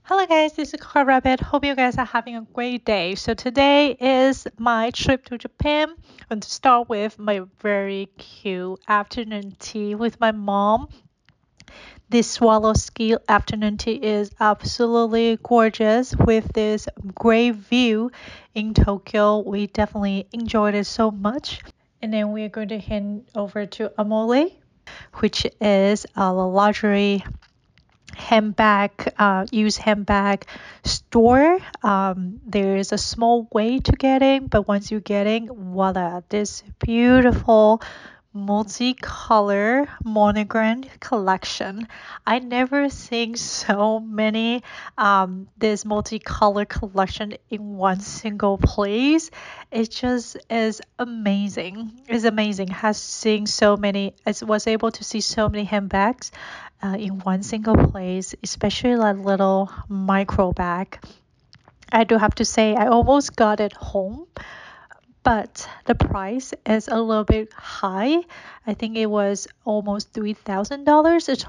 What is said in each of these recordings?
Hello guys, this is Car Rabbit. Hope you guys are having a great day. So today is my trip to Japan. I'm going to start with my very cute afternoon tea with my mom. This swallow ski afternoon tea is absolutely gorgeous with this great view in Tokyo. We definitely enjoyed it so much. And then we are going to head over to Amole, which is a luxury handbag, used handbag store. There is a small way to get in, but once you get in, voila, this beautiful multicolor monogram collection. I never seen so many this multicolor collection in one single place. It just is amazing. It's amazing. Has seen so many. I was able to see so many handbags in one single place, especially that little micro bag. I do have to say, I almost got it home, but the price is a little bit high. I think it was almost $3,000 or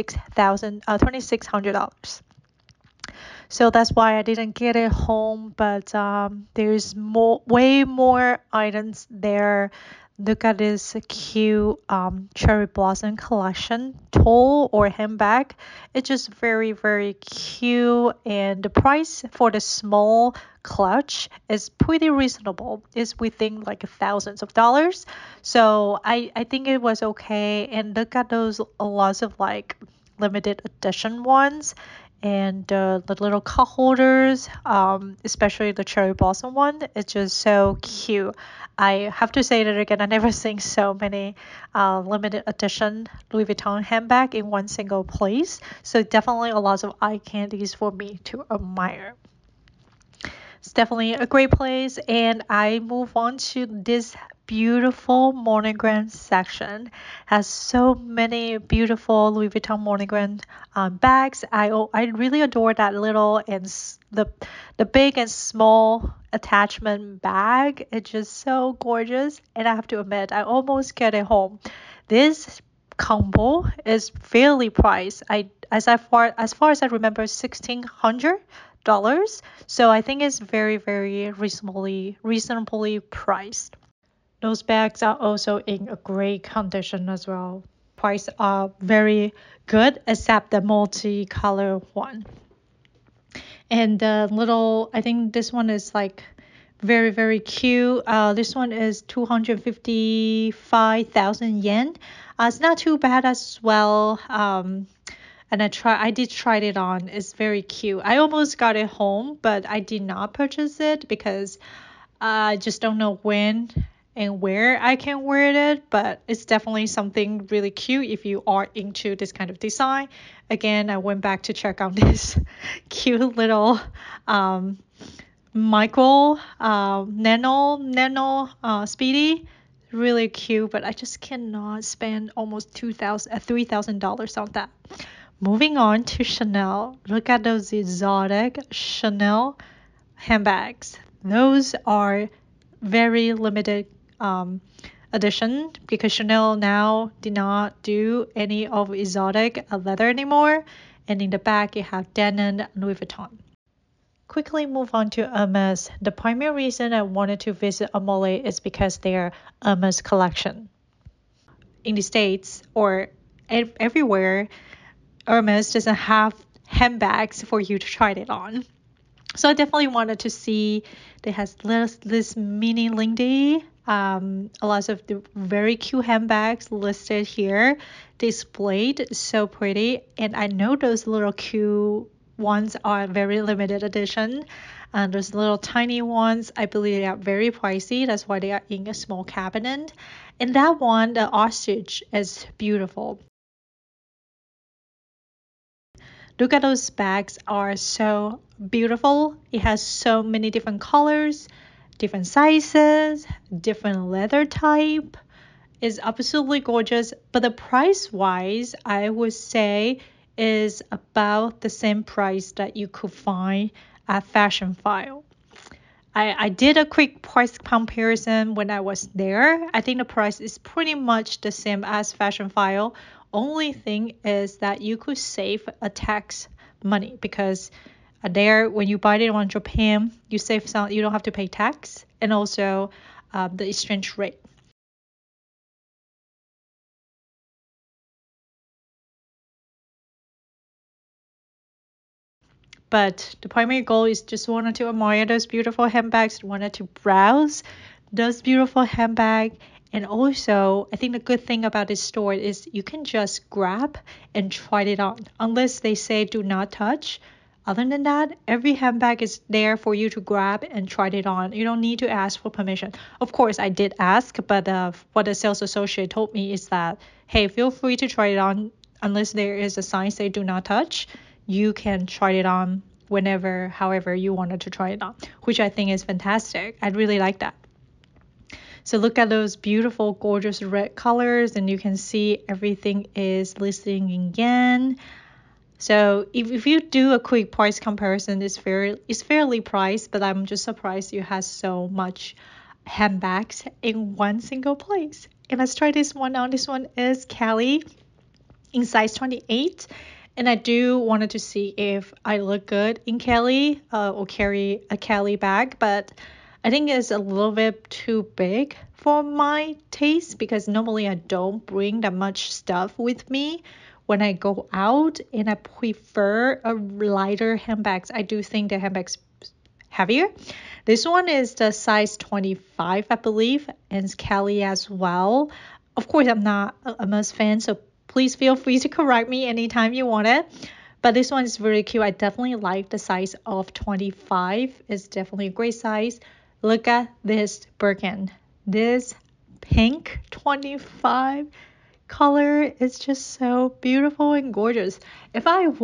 $2,600. So that's why I didn't get it home. But there's way more items there. Look at this cute cherry blossom collection, tall or handbag. It's just very, very cute. And the price for the small clutch is pretty reasonable. It's within like thousands of dollars. So I think it was okay. And look at those lots of like limited edition ones and the little cup holders, especially the cherry blossom one. It's just so cute. I have to say that again, I never seen so many limited edition Louis Vuitton handbag in one single place. So definitely a lot of eye candies for me to admire. It's definitely a great place. And I move on to this beautiful monogram section. Has so many beautiful Louis Vuitton monogram bags. I really adore that little and the big and small attachment bag. It's just so gorgeous. And I have to admit, I almost get it home. This combo is fairly priced. As far as I remember, $1,600. So I think it's very, very reasonably priced. Those bags are also in a great condition as well. Price are very good except the multicolor one. And the little, I think this one is like very, very cute. This one is 255,000 yen. It's not too bad as well. And I did try it on. It's very cute. I almost got it home, but I did not purchase it because I just don't know when and where I can wear it, but it's definitely something really cute if you are into this kind of design. Again, I went back to check out this cute little micro nano speedy. Really cute, but I just cannot spend almost $3,000 on that. Moving on to Chanel. Look at those exotic Chanel handbags. Those are very limited edition because Chanel now did not do any of exotic leather anymore. And in the back, you have denim Louis Vuitton. Quickly move on to Hermes. The primary reason I wanted to visit Amole is because their Hermes collection. In the States or everywhere, Hermes doesn't have handbags for you to try it on. So I definitely wanted to see they has this mini Lindy, a lot of the very cute handbags listed here, displayed so pretty. And I know those little cute ones are very limited edition. And those little tiny ones, I believe they are very pricey. That's why they are in a small cabinet. And that one, the ostrich, is beautiful. Look at those bags are so beautiful. It has so many different colors, different sizes, different leather type. It's absolutely gorgeous. But the price wise, I would say is about the same price that you could find at Fashion File. I did a quick price comparison when I was there. I think the price is pretty much the same as Fashion File. Only thing is that you could save a tax money because There, when you buy it on Japan, you save some. You don't have to pay tax and also the exchange rate. But the primary goal is just wanted to admire those beautiful handbags, wanted to browse those beautiful handbags. And also, I think the good thing about this store is you can just grab and try it on. Unless they say do not touch. Other than that, every handbag is there for you to grab and try it on. You don't need to ask for permission. Of course, I did ask, but what the sales associate told me is that, hey, feel free to try it on unless there is a sign say do not touch. You can try it on whenever, however you wanted to try it on, which I think is fantastic. I really like that. So look at those beautiful, gorgeous red colors, and you can see everything is listing in yen. So if you do a quick price comparison, it's fairly priced, but I'm just surprised you have so much handbags in one single place. And let's try this one on. This one is Kelly in size 28. And I do wanted to see if I look good in Kelly or carry a Kelly bag, but I think it's a little bit too big for my taste because normally I don't bring that much stuff with me when I go out, and I prefer a lighter handbags. I do think the handbags heavier. This one is the size 25, I believe, and it's Kelly as well. Of course, I'm not a Hermes fan, so please feel free to correct me anytime you want it. But this one is very cute. I definitely like the size of 25. It's definitely a great size. Look at this Birkin. This pink 25 color is just so beautiful and gorgeous. If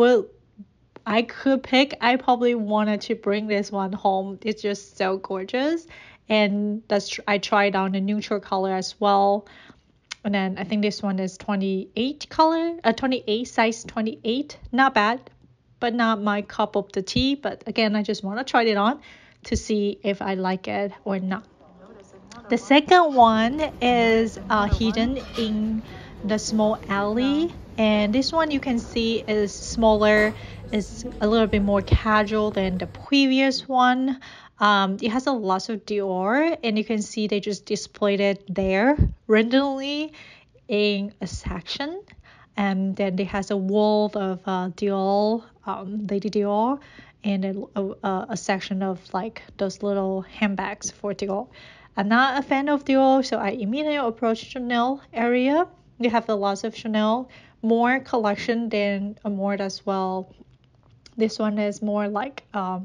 I could pick, I probably wanted to bring this one home. It's just so gorgeous. And I tried on a neutral color as well. And then I think this one is 28 color, 28 size 28. Not bad, but not my cup of the tea. But again, I just want to try it on to see if I like it or not. The second one is hidden in the small alley, and this one you can see is smaller, is a little bit more casual than the previous one. It has a lot of Dior, and you can see they just displayed it there randomly in a section. And then it has a wall of Dior, Lady Dior, and a section of like those little handbags for Dior. I'm not a fan of Dior, so I immediately approached Chanel area. They have a lot of Chanel, more collection than Amore as well. This one is more like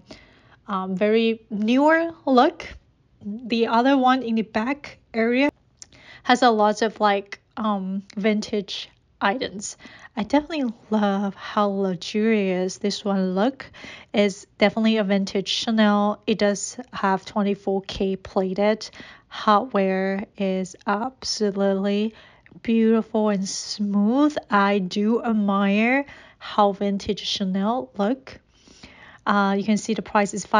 very newer look. The other one in the back area has a lot of like vintage items. I definitely love how luxurious this one look. It's definitely a vintage Chanel. It does have 24K plated. Hardware is absolutely beautiful and smooth. I do admire how vintage Chanel look. You can see the price is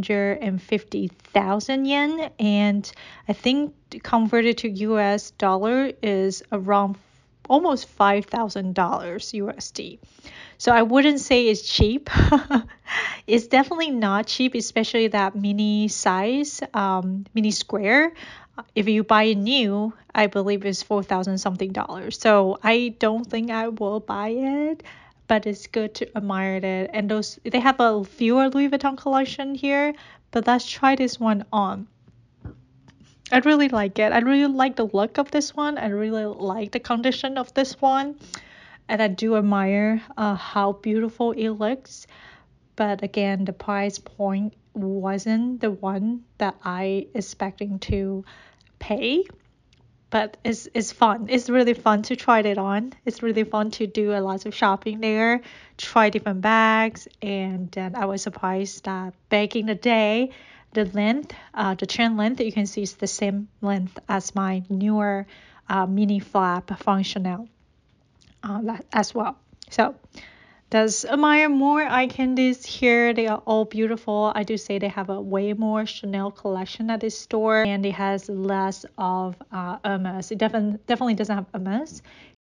550,000 yen, and I think converted to US dollar is around almost $5,000 USD. So I wouldn't say it's cheap. It's definitely not cheap, especially that mini size, mini square. If you buy it new, I believe it's 4,000 something dollars. So I don't think I will buy it, but it's good to admire it. And they have a fewer Louis Vuitton collection here, but let's try this one on. I really like it. I really like the look of this one. I really like the condition of this one. And I do admire how beautiful it looks. But again, the price point wasn't the one that I expecting to pay. But it's fun. It's really fun to try it on. It's really fun to do a lot of shopping there, try different bags, and then I was surprised that back in the day, the length, the chain length, you can see is the same length as my newer mini flap functional as well. So does admire more eye candies here. They are all beautiful. I do say they have a way more Chanel collection at this store, and it has less of Hermes. It definitely doesn't have Hermes.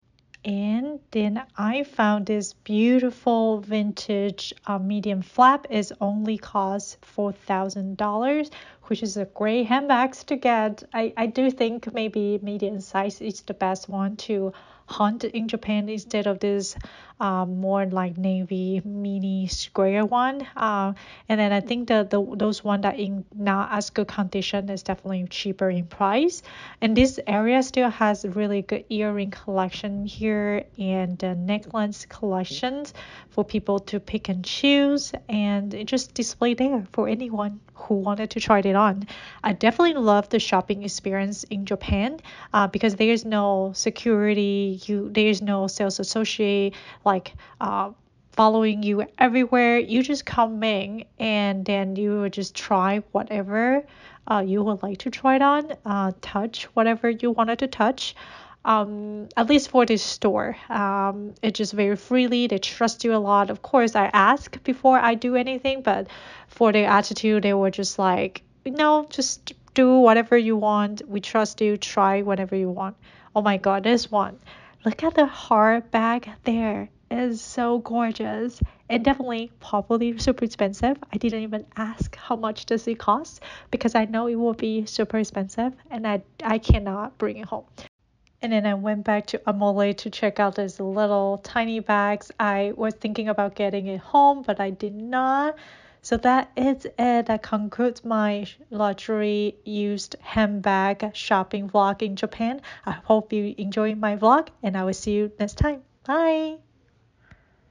And then I found this beautiful vintage medium flap is only cost $4,000, which is a great handbags to get. I do think maybe medium size is the best one to hunt in Japan instead of this more like navy mini square one. And then I think the those one that in not as good condition is definitely cheaper in price. And this area still has really good earring collection here and necklace collections for people to pick and choose, and it just display there for anyone who wanted to try it on. I definitely love the shopping experience in Japan because there's no security, there's no sales associate like following you everywhere. You just come in and then you would just try whatever you would like to try it on, touch whatever you wanted to touch. At least for this store, it's just very freely. They trust you a lot. Of course, I ask before I do anything, but for their attitude, they were just like, no, just do whatever you want. We trust you. Try whatever you want. Oh my God, this one. Look at the heart bag there. It is so gorgeous and definitely probably super expensive. I didn't even ask how much does it cost because I know it will be super expensive and I cannot bring it home. And then I went back to Amole to check out these little tiny bags. I was thinking about getting it home, but I did not. So that is it. That concludes my luxury used handbag shopping vlog in Japan. I hope you enjoyed my vlog, and I will see you next time. Bye.